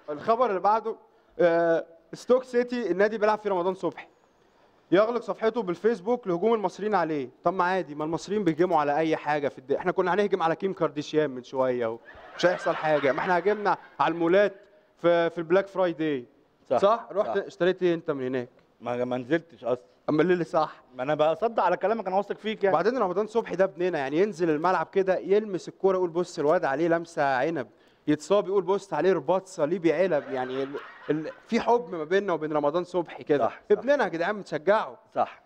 الخبر اللي بعده ستوك سيتي النادي بيلعب فيه رمضان صبحي يغلق صفحته بالفيسبوك لهجوم المصريين عليه. طب ما عادي، ما المصريين بيهجموا على اي حاجه في الدنيا. احنا كنا هنهجم على كيم كارديشيان من شويه ومش هيحصل حاجه. ما احنا هاجمنا على المولات في البلاك فرايداي. صح؟ رحت اشتريت ايه انت من هناك؟ ما نزلتش اصلا. اما اللي صح، ما انا بصدق على كلامك، انا واثق فيك يعني. وبعدين رمضان صبحي ده ابننا، يعني ينزل الملعب كده يلمس الكوره يقول بص الواد عليه لمسه عنب، يتصاب يقول بص عليه رباط صليبي علب. يعني في حب ما بيننا وبين رمضان صبحي كده. صح. ابننا يا جدعان، بنشجعه. صح.